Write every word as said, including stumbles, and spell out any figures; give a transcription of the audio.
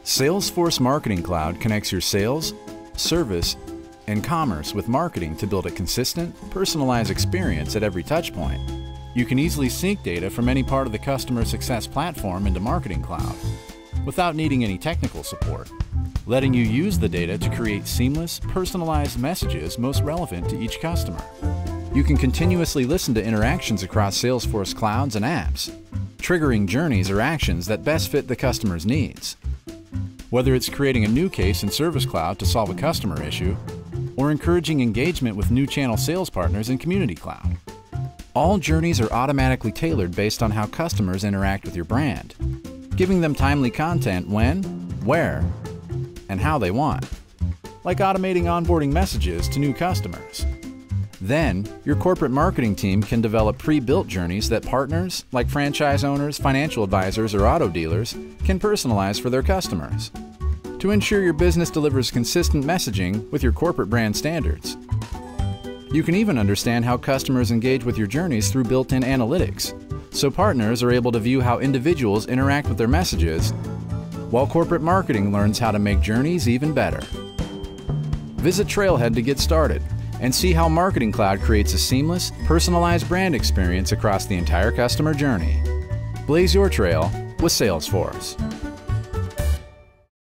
Salesforce Marketing Cloud connects your sales, service, and commerce with marketing to build a consistent, personalized experience at every touchpoint. You can easily sync data from any part of the customer success platform into Marketing Cloud without needing any technical support, letting you use the data to create seamless, personalized messages most relevant to each customer. You can continuously listen to interactions across Salesforce clouds and apps, triggering journeys or actions that best fit the customer's needs. Whether it's creating a new case in Service Cloud to solve a customer issue, or encouraging engagement with new channel sales partners in Community Cloud. All journeys are automatically tailored based on how customers interact with your brand, giving them timely content when, where, and how they want, like automating onboarding messages to new customers. Then, your corporate marketing team can develop pre-built journeys that partners, like franchise owners, financial advisors, or auto dealers, can personalize for their customers to ensure your business delivers consistent messaging with your corporate brand standards. You can even understand how customers engage with your journeys through built-in analytics, so partners are able to view how individuals interact with their messages, while corporate marketing learns how to make journeys even better. Visit Trailhead to get started and see how Marketing Cloud creates a seamless, personalized brand experience across the entire customer journey. Blaze your trail with Salesforce.